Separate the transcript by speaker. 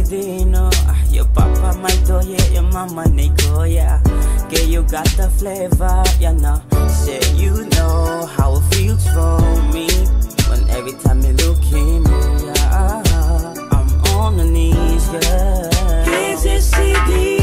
Speaker 1: divino. Your papa might do, yeah, your mama Nico, yeah. Girl, you got the flavor, you know. Say you know how it feels for me when every time you look in me, yeah. I'm on the knees, yeah.
Speaker 2: Can't you see the